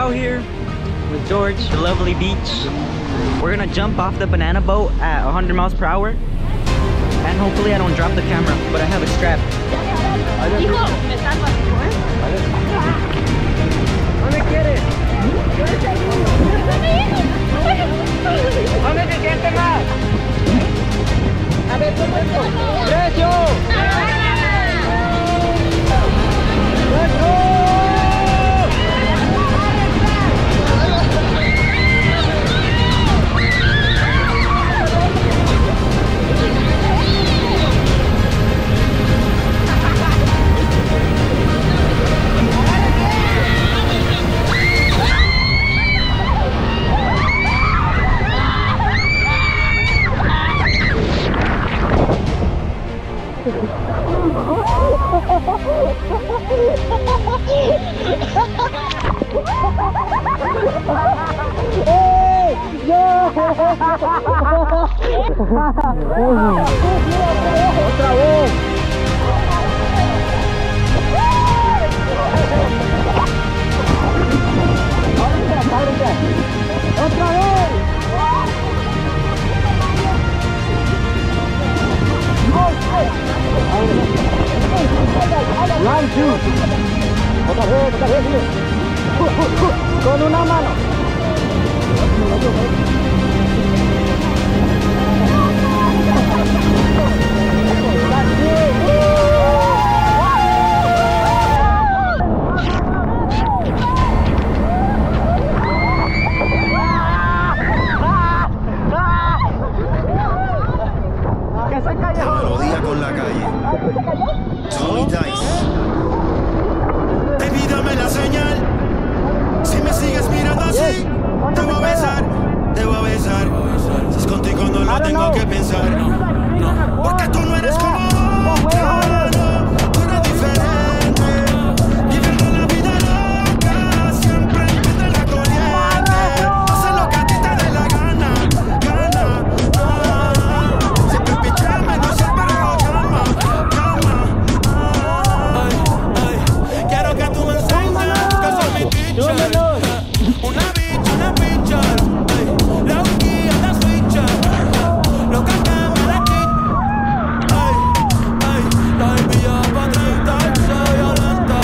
out here with George, the lovely beach. We're gonna jump off the banana boat at 100 miles per hour. And hopefully I don't drop the camera, but I have a strap. Hijo, ¿me salvas? ¿Dónde quieres? ¿Dónde se siente más? A ver, ¡precio! ¡Otra vez! ¡Otra vez! Otra vez, con una mano. Melodía con la calle. Tony Dice. Baby, dame la señal. Si me sigues mirando así, te voy a besar, te voy a besar. Si es contigo no lo tengo que pensar. No, porque tú no eres como otra, no, tú eres diferente. Viviendo la vida loca, siempre en contra de la corriente. Hacer lo que a ti te dé la gana, siempre picharme, no siempre llama. Quiero que tú me enseñes que soy mi teacher. Una bicha, la guía, la switcher. Lo que me la quita. La envía pa' 30. Soy violenta.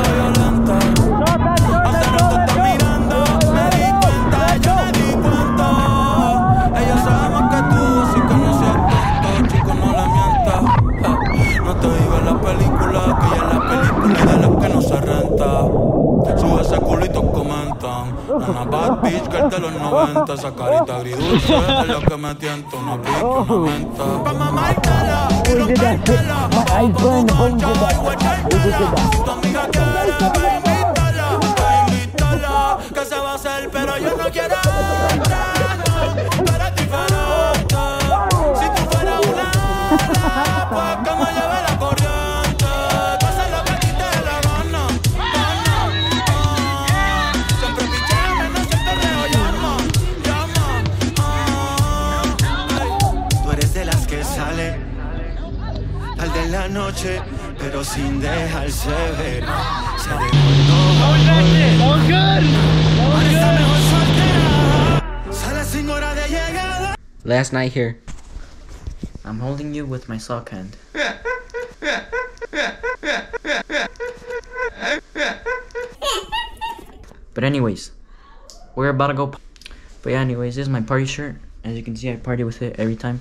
Hace rato está mirando. Me di cuenta, yo me di cuenta. Ella sabe más que tú, así que no seas tonto. Chico, no le mientas. No te digo en la película, que ella es la película de las que no se renta. Sube ese culito, comentan. Una bad bitch girl de los 90. Esa carita agridulce es lo que me tienta. Una pique, una menta. Pa' mamártela y rompértela. Como guacha y guachártela. Tu amiga quiere, invítala. Que se va a hacer, pero yo no quiero entrar. Tú eres diferente. Si tú fueras una pues que me lleve la corriente. Que hacer lo que a ti te dé la gana. Siempre pichame, no siempre reo, llama. Tú eres de las que sale tarde en la noche, pero sin dejarse ver. Se parece mejor soltera. Sale sin hora de llegada. Last night here. I'm holding you with my sock hand. But anyways, we're about to go. But yeah, anyways, this is my party shirt. As you can see, I party with it every time.